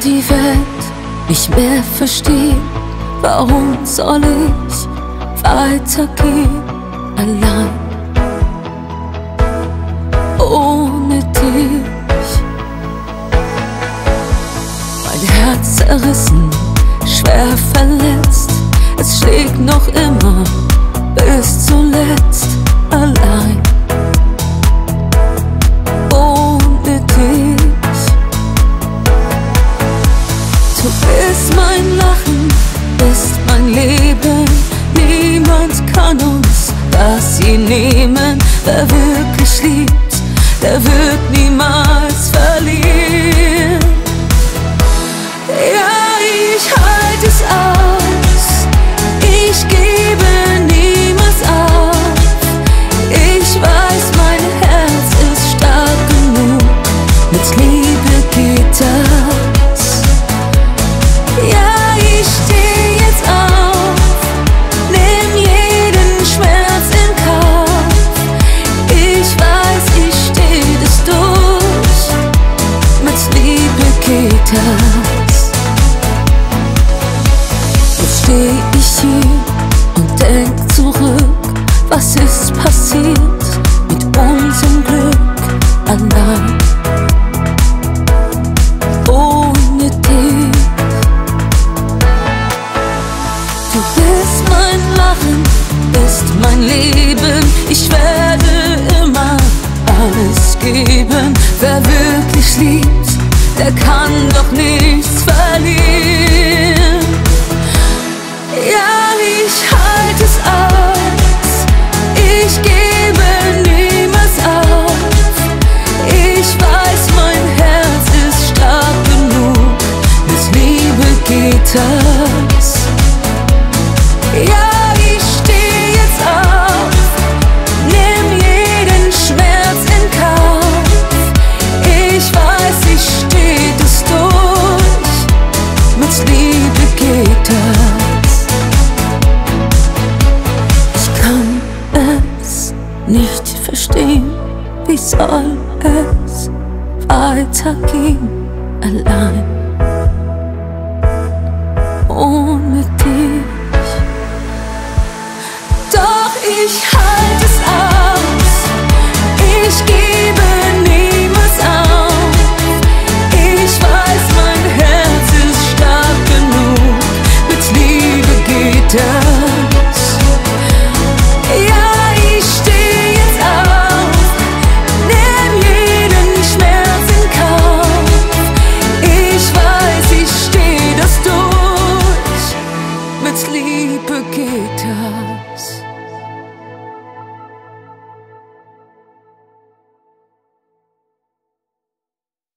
die Welt nicht mehr verstehen, warum soll ich weitergehen allein ohne dich? Mein Herz zerrissen, schwer verletzt, es schlägt noch immer bis zuletzt allein ohne dich. Du bist mein Lachen, bist mein Leben, niemand kann uns das je nehmen. Wer wirklich liebt, der wird niemals verlieren. Ja, ich halte es aus, ich gebe niemals auf. Ich weiß, mein Herz ist stark genug, mit Liebe geht das. Ja, ich steh jetzt auf, nimm jeden Schmerz in Kauf. Ich weiß, ich steh das durch, mit Liebe geht das. Jetzt steh ich hier und denk zurück, was ist passiert mit unserem Glück allein ohne dich. Du bist mein Lachen, bist mein Leben, ich werde immer alles geben. Wer wirklich liebt, der kann doch nichts verlieren. Ja, ich halte es aus, ich gebe niemals auf. Ich weiß, mein Herz ist stark genug, mit Liebe geht das. Ja, ich steh jetzt auf, nimm jeden Schmerz in Kauf. Ich weiß, ich steh das durch, mit Liebe geht das. Ich kann es nicht verstehen, wie soll es weitergehen allein ohne dich? Doch ich halte es aus, ich gebe